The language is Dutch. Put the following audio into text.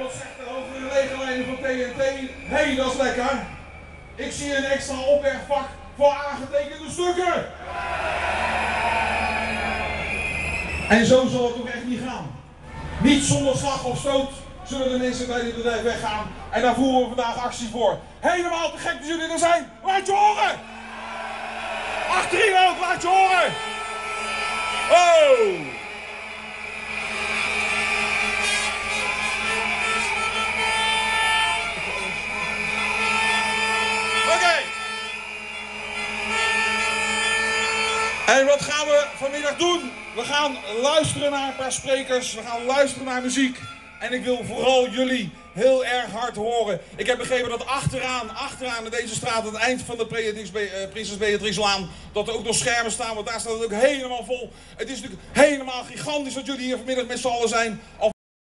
Wat zegt de hogere legerlijnen van TNT? Hé, dat is lekker. Ik zie een extra opbergvak voor aangetekende stukken. En zo zal het ook echt niet gaan. Niet zonder slag of stoot zullen de mensen bij dit bedrijf weggaan. En daar voeren we vandaag actie voor. Helemaal te gek dat jullie er zijn. Laat je horen! Achterin ook, laat je horen! Oh! Oké. En wat gaan we vanmiddag doen? We gaan luisteren naar een paar sprekers, we gaan luisteren naar muziek. En ik wil vooral jullie heel erg hard horen. Ik heb begrepen dat achteraan in deze straat, aan het eind van de Prinses Beatrixlaan, dat er ook nog schermen staan, want daar staat het ook helemaal vol. Het is natuurlijk helemaal gigantisch dat jullie hier vanmiddag met z'n allen zijn.